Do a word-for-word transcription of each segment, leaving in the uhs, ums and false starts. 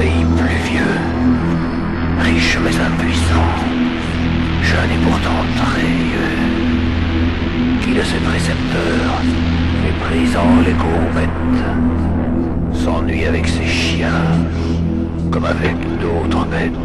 pays pluvieux, riche mais impuissant, jeune et pourtant très vieux, qui de ses précepteurs, méprisant les courbettes, s'ennuie avec ses chiens, comme avec d'autres bêtes.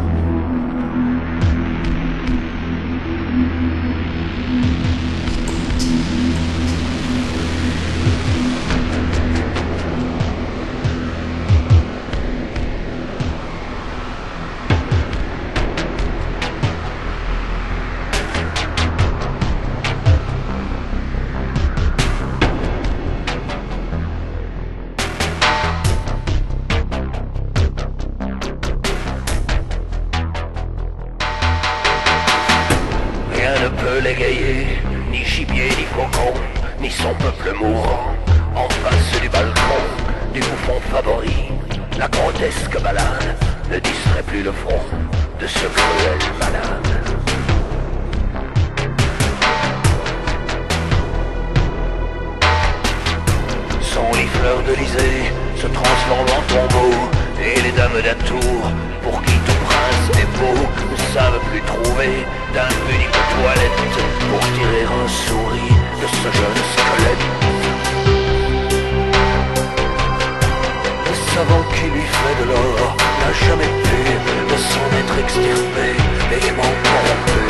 L'égayer, ni gibier, ni faucon, ni son peuple mourant, en face du balcon, du bouffon favori, la grotesque balade ne distrait plus le front de ce cruel malade. Son lit fleur de lysée se transforme en tombeau, et les dames d'atour, pour qui tout prince est beau, ne savent plus trouver d'impunique toilette pour tirer un sourire de ce jeune squelette. Le savant qui lui fait de l'or n'a jamais pu de s'en être extirpé et aimant corrompu.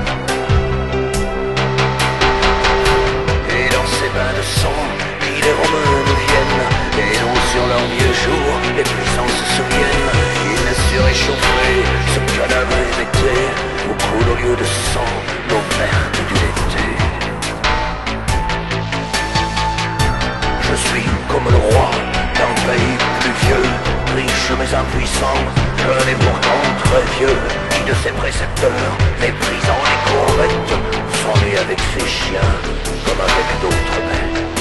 Et dans ces bains de sang qui les Romains nous viennent, et dont sur leurs vieux jours les puissants se souviennent, il ne su réchauffer ce cadavre hébété où coule au lieu de sang l'eau verte du l'été. Je suis comme le roi d'un pays pluvieux, riche mais impuissant, jeune et pourtant très vieux, qui de ses précepteurs, méprisant les courbettes, s'ennuie avec ses chiens comme avec d'autres bêtes.